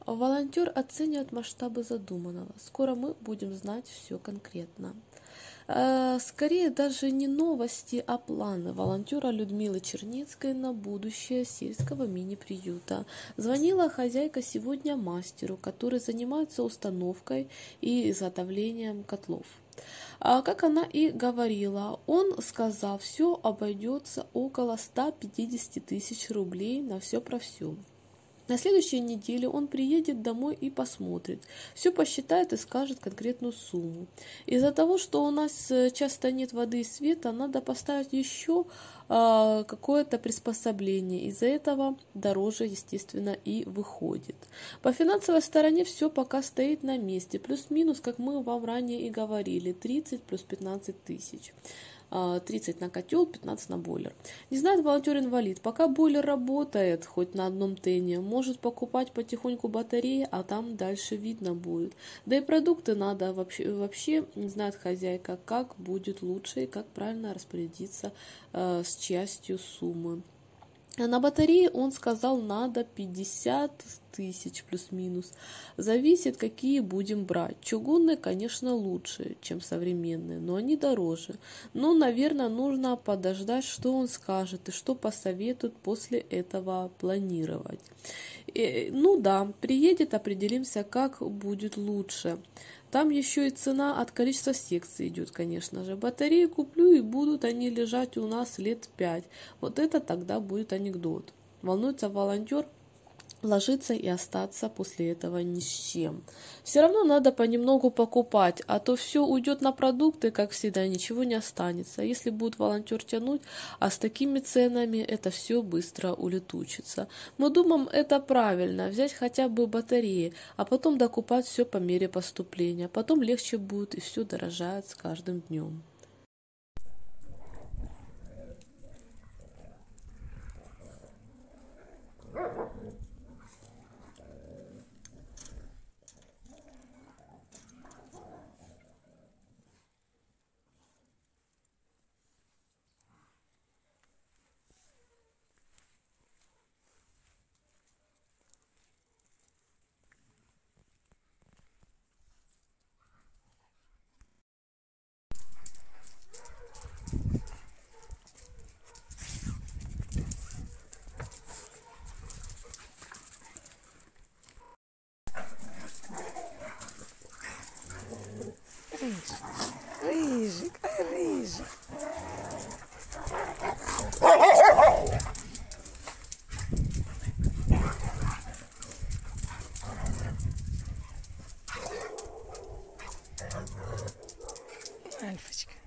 Волонтер оценивает масштабы задуманного. Скоро мы будем знать все конкретно. Скорее даже не новости, а планы волонтера Людмилы Черницкой на будущее сельского мини-приюта. Звонила хозяйка сегодня мастеру, который занимается установкой и изготовлением котлов. Как она и говорила, он сказал, все обойдется около 150 тысяч рублей на все про все. На следующей неделе он приедет домой и посмотрит, все посчитает и скажет конкретную сумму. Из-за того, что у нас часто нет воды и света, надо поставить еще какое-то приспособление. Из-за этого дороже, естественно, и выходит. По финансовой стороне все пока стоит на месте. Плюс-минус, как мы вам ранее и говорили, 30 плюс 15 тысяч. 30 на котел, 15 на бойлер. Не знает волонтер-инвалид, пока бойлер работает хоть на одном тене, может покупать потихоньку батареи, а там дальше видно будет. Да и продукты надо вообще не знает хозяйка, как будет лучше и как правильно распорядиться с частью суммы. На батарее он сказал, надо 50 тысяч плюс-минус. Зависит, какие будем брать. Чугунные, конечно, лучше, чем современные, но они дороже. Но, наверное, нужно подождать, что он скажет и что посоветует после этого планировать. Ну да, приедет, определимся, как будет лучше. Там еще и цена от количества секций идет, конечно же. Батареи куплю, и будут они лежать у нас лет 5. Вот это тогда будет анекдот. Волнуется волонтер, ложиться и остаться после этого ни с чем. Все равно надо понемногу покупать, а то все уйдет на продукты, как всегда, ничего не останется. Если будет волонтер тянуть, а с такими ценами это все быстро улетучится. Мы думаем, это правильно, взять хотя бы батареи, а потом докупать все по мере поступления. Потом легче будет, и все дорожает с каждым днем. Рыжик, рыжик. Альфочка.